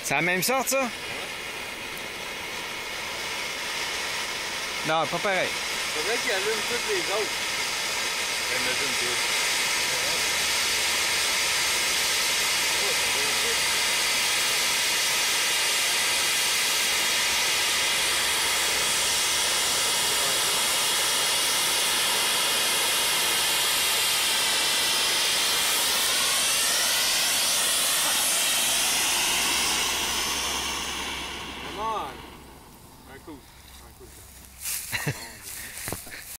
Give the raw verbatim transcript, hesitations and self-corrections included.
C'est la même sorte, ça? Non, pas pareil. Faudrait qu'il allume toutes les autres. Imagine tout.